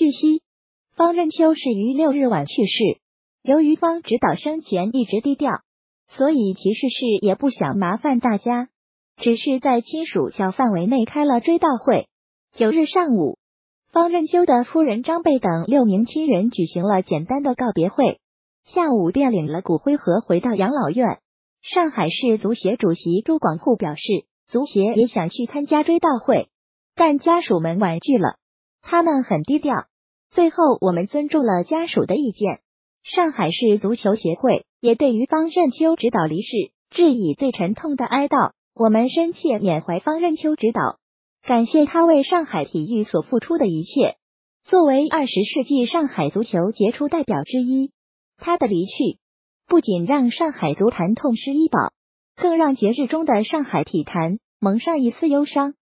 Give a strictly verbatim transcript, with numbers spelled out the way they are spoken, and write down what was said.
据悉，方任秋是于六日晚去世。由于方指导生前一直低调，所以其逝世也不想麻烦大家，只是在亲属小范围内开了追悼会。九日上午，方任秋的夫人张贝等六名亲人举行了简单的告别会，下午便领了骨灰盒回到养老院。上海市足协主席朱广沪表示，足协也想去参加追悼会，但家属们婉拒了，他们很低调。最后我们尊重了家属的意见。上海市足球协会也对于方任秋指导离世致以最沉痛的哀悼，我们深切缅怀方任秋指导，感谢他为上海体育所付出的一切。作为二十世纪上海足球杰出代表之一，他的离去不仅让上海足坛痛失一宝，更让节日中的上海体坛蒙上一丝忧伤。